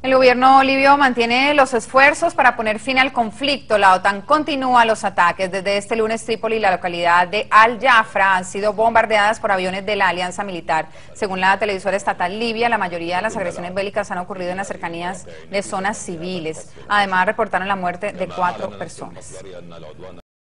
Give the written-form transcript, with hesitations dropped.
El gobierno libio mantiene los esfuerzos para poner fin al conflicto. La OTAN continúa los ataques. Desde este lunes, Trípoli y la localidad de Al-Jafra han sido bombardeadas por aviones de la alianza militar. Según la televisora estatal libia, la mayoría de las agresiones bélicas han ocurrido en las cercanías de zonas civiles. Además, reportaron la muerte de 4 personas.